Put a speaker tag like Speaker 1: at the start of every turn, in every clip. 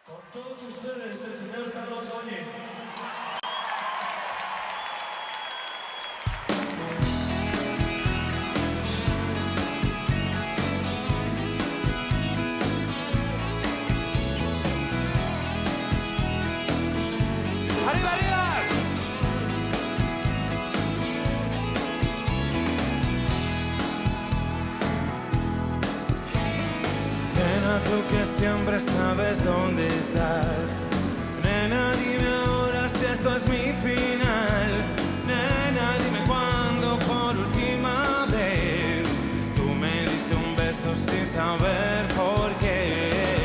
Speaker 1: Con todos ustedes, el señor Carlos Goñi.
Speaker 2: ¡Arriba, arriba!
Speaker 3: Nena, tú que siempre sabes dónde estás. Nena, dime ahora si esto es mi final. Nena, dime cuándo por última vez tú me diste un beso sin saber por qué.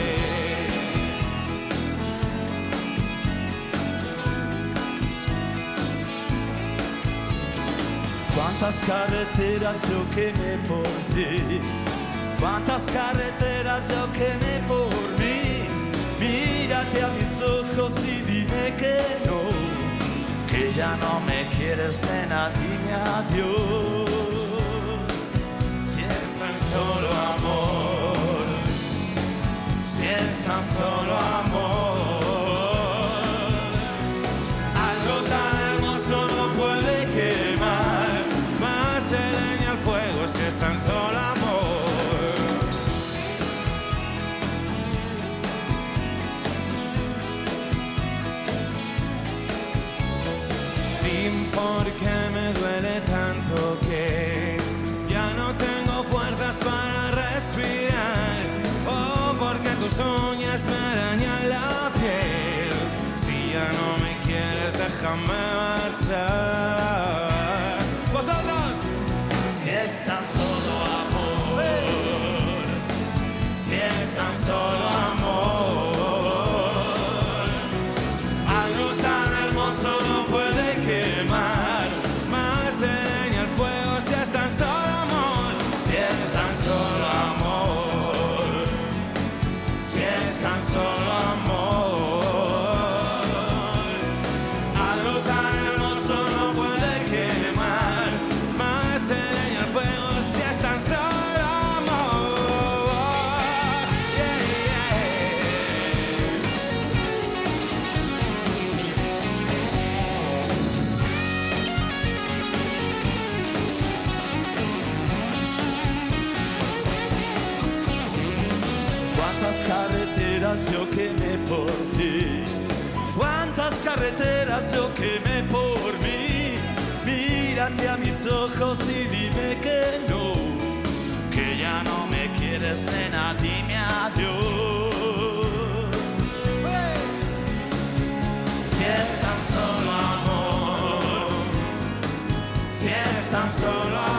Speaker 1: Cuántas carreteras yo quemé por ti, cuántas carreteras yo quemé por mí. Mírate a mis ojos y dime que no, que ya no me quieres, nena, dime adiós. Si es tan solo amor, si es tan solo amor, algo tan hermoso no puede quemar más se leña al fuego si es tan solo amor. Dime por qué me duele tanto que ya no tengo fuerzas para respirar. Oh, porque tus uñas me arañan la piel. Si ya no me quieres, déjame marchar. ¡Vosotros! Si es tan solo amor, si es tan solo amor, algo tan hermoso no puede quemar más se leña al fuego si es tan solo amor, si es tan solo amor, si es tan solo amor, algo tan hermoso no puede quemar más se leña al fuego si es tan solo amor. Yeah, yeah. Cuántas carreteras yo quemé por ti, cuántas carreteras yo quemé por mí. Mírate a mis ojos y dime que no, que ya no me quieres, nena, dime adiós. Si es tan solo amor, si es tan solo amor,